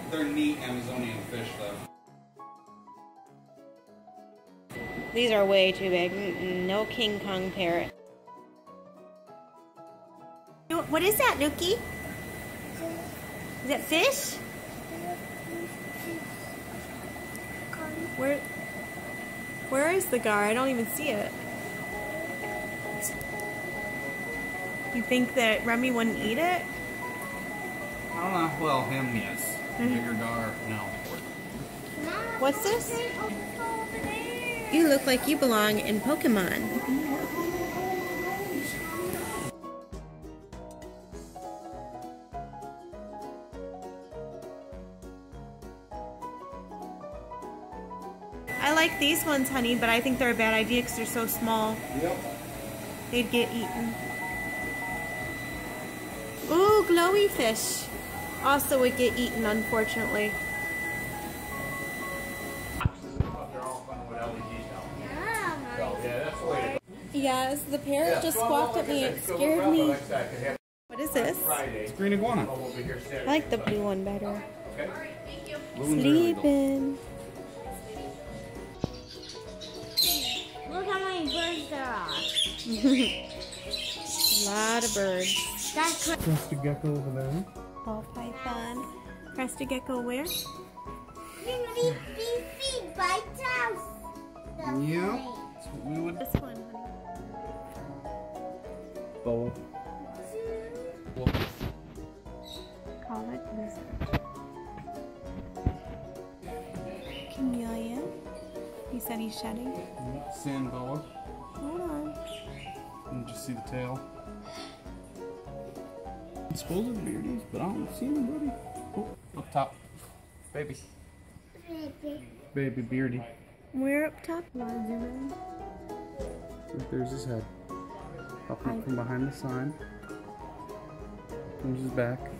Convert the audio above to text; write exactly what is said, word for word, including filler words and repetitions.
they're neat Amazonian fish, though. These are way too big. No King Kong parrot. What is that, Nuki? Is that fish? Where? Where is the gar? I don't even see it. You think that Remy wouldn't eat it? I don't know. Well, him, yes. Bigger gar, no. What's this? You look like you belong in Pokemon. I like these ones, honey, but I think they're a bad idea because they're so small. Yep. They'd get eaten. Ooh, glowy fish. Also would get eaten, unfortunately. Yes, the parrot just squawked at me. It scared me. What is this? It's green iguana. I like the blue one better. Sleeping. Look how many birds there are. A lot of birds. That's Crested Gecko over there. Ball python. Crested Gecko where? beep, beep, beep, by Taos. Yeah. That's what we would. This one, honey. Boa. Call it lizard. Chameleon. He said he's shedding. Sand boa. Hold on. And just see the tail. I suppose it's beardies, but I don't see anybody. Oh, up top. Baby. Baby. Baby beardy. We're up top. Want to zoom in? Right there's his head. Up from behind the sign. There's his back.